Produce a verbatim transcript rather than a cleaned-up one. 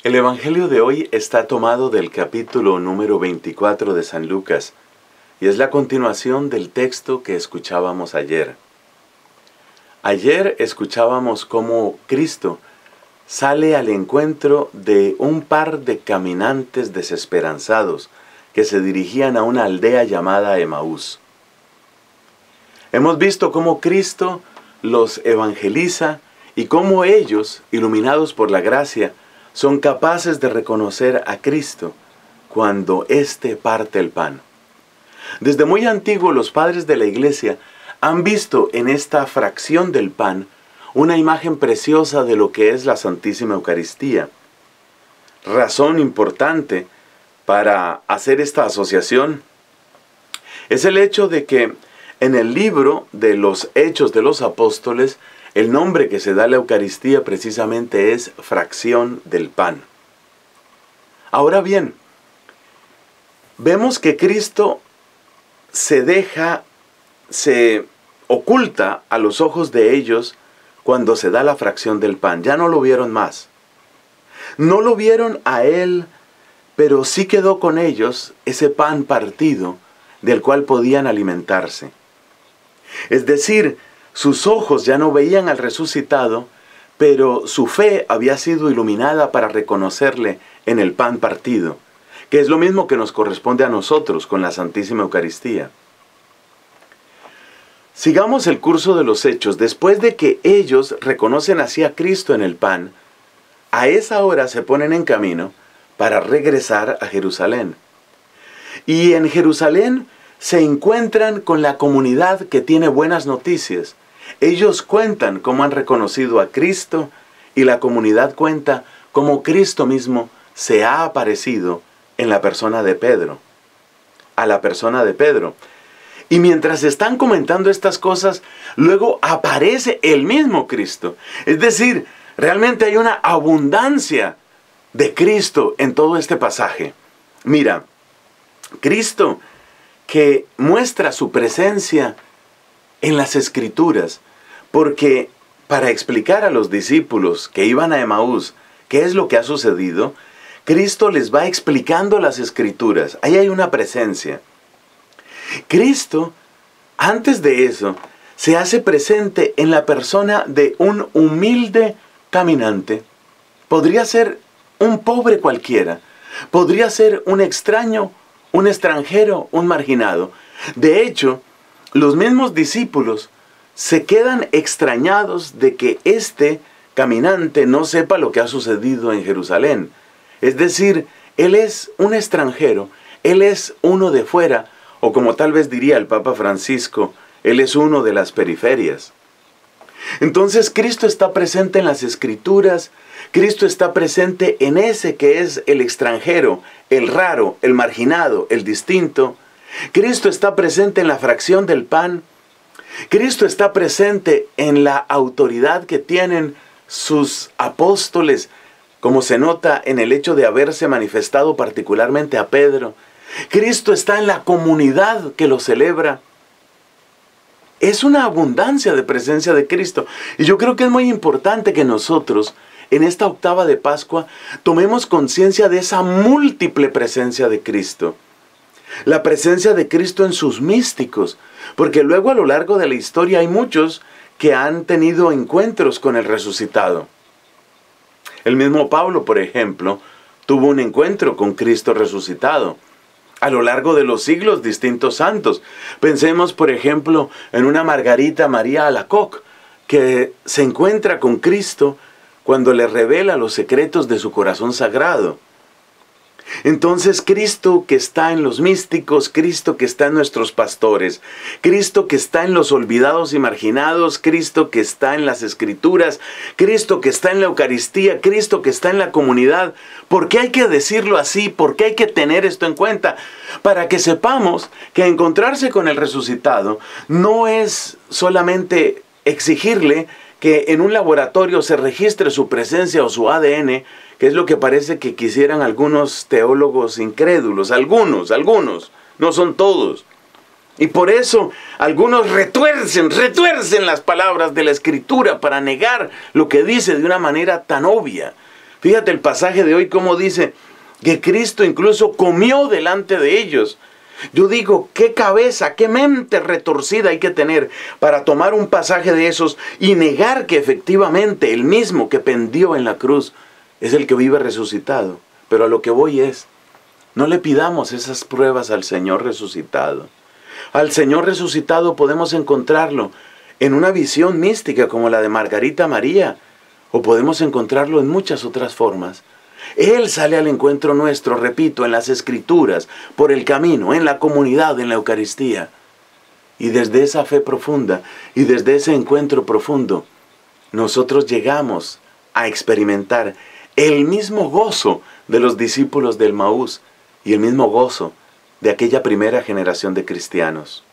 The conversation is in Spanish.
El Evangelio de hoy está tomado del capítulo número veinticuatro de San Lucas y es la continuación del texto que escuchábamos ayer. Ayer escuchábamos cómo Cristo sale al encuentro de un par de caminantes desesperanzados que se dirigían a una aldea llamada Emaús. Hemos visto cómo Cristo los evangeliza y cómo ellos, iluminados por la gracia, son capaces de reconocer a Cristo cuando éste parte el pan. Desde muy antiguo los padres de la Iglesia han visto en esta fracción del pan una imagen preciosa de lo que es la Santísima Eucaristía. Razón importante para hacer esta asociación es el hecho de que en el libro de los Hechos de los Apóstoles, el nombre que se da a la Eucaristía precisamente es fracción del pan. Ahora bien, vemos que Cristo se deja, se oculta a los ojos de ellos cuando se da la fracción del pan. Ya no lo vieron más. No lo vieron a Él, pero sí quedó con ellos ese pan partido del cual podían alimentarse. Es decir, sus ojos ya no veían al resucitado, pero su fe había sido iluminada para reconocerle en el pan partido, que es lo mismo que nos corresponde a nosotros con la Santísima Eucaristía. Sigamos el curso de los hechos. Después de que ellos reconocen así a Cristo en el pan, a esa hora se ponen en camino para regresar a Jerusalén. Y en Jerusalén se encuentran con la comunidad que tiene buenas noticias. Ellos cuentan cómo han reconocido a Cristo y la comunidad cuenta cómo Cristo mismo se ha aparecido en la persona de Pedro, a la persona de Pedro. Y mientras están comentando estas cosas, luego aparece el mismo Cristo. Es decir, realmente hay una abundancia de Cristo en todo este pasaje. Mira, Cristo que muestra su presencia en las Escrituras, porque para explicar a los discípulos que iban a Emaús qué es lo que ha sucedido, Cristo les va explicando las Escrituras. Ahí hay una presencia. Cristo, antes de eso, se hace presente en la persona de un humilde caminante. Podría ser un pobre cualquiera, podría ser un extraño, un extranjero, un marginado. De hecho, los mismos discípulos se quedan extrañados de que este caminante no sepa lo que ha sucedido en Jerusalén. Es decir, él es un extranjero, él es uno de fuera, o como tal vez diría el Papa Francisco, él es uno de las periferias. Entonces Cristo está presente en las Escrituras, Cristo está presente en ese que es el extranjero, el raro, el marginado, el distinto. Cristo está presente en la fracción del pan. Cristo está presente en la autoridad que tienen sus apóstoles, como se nota en el hecho de haberse manifestado particularmente a Pedro. Cristo está en la comunidad que lo celebra. Es una abundancia de presencia de Cristo. Y yo creo que es muy importante que nosotros, en esta octava de Pascua, tomemos conciencia de esa múltiple presencia de Cristo. La presencia de Cristo en sus místicos, porque luego a lo largo de la historia hay muchos que han tenido encuentros con el resucitado. El mismo Pablo, por ejemplo, tuvo un encuentro con Cristo resucitado. A lo largo de los siglos, distintos santos. Pensemos, por ejemplo, en una Margarita María Alacoque, que se encuentra con Cristo cuando le revela los secretos de su corazón sagrado. Entonces Cristo que está en los místicos, Cristo que está en nuestros pastores, Cristo que está en los olvidados y marginados, Cristo que está en las Escrituras, Cristo que está en la Eucaristía, Cristo que está en la comunidad. ¿Por qué hay que decirlo así? ¿Por qué hay que tener esto en cuenta? Para que sepamos que encontrarse con el resucitado no es solamente exigirle que en un laboratorio se registre su presencia o su A D N, que es lo que parece que quisieran algunos teólogos incrédulos, algunos, algunos, no son todos. Y por eso algunos retuercen, retuercen las palabras de la Escritura para negar lo que dice de una manera tan obvia. Fíjate el pasaje de hoy cómo dice que Cristo incluso comió delante de ellos. Yo digo, qué cabeza, qué mente retorcida hay que tener para tomar un pasaje de esos y negar que efectivamente el mismo que pendió en la cruz es el que vive resucitado. Pero a lo que voy es, no le pidamos esas pruebas al Señor resucitado. Al Señor resucitado podemos encontrarlo en una visión mística como la de Margarita María, o podemos encontrarlo en muchas otras formas. Él sale al encuentro nuestro, repito, en las Escrituras, por el camino, en la comunidad, en la Eucaristía. Y desde esa fe profunda y desde ese encuentro profundo, nosotros llegamos a experimentar el mismo gozo de los discípulos del Maús y el mismo gozo de aquella primera generación de cristianos.